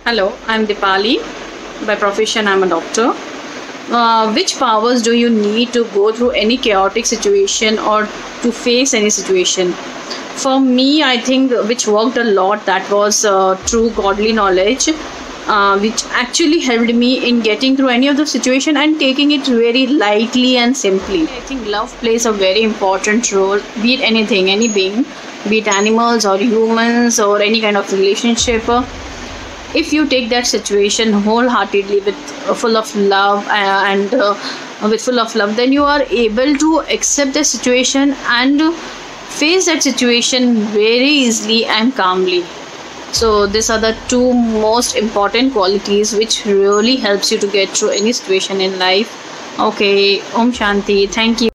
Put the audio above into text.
Hello, I'm Dipali. By profession, I'm a doctor. Which powers do you need to go through any chaotic situation or to face any situation? For me, I think which worked a lot, that was true godly knowledge, which actually helped me in getting through any of the situation and taking it very lightly and simply. I think love plays a very important role, be it anything, any being, be it animals or humans or any kind of relationship. If you take that situation wholeheartedly with full of love and with full of love, then you are able to accept the situation and face that situation very easily and calmly. So these are the two most important qualities which really helps you to get through any situation in life. Okay, Om Shanti, thank you.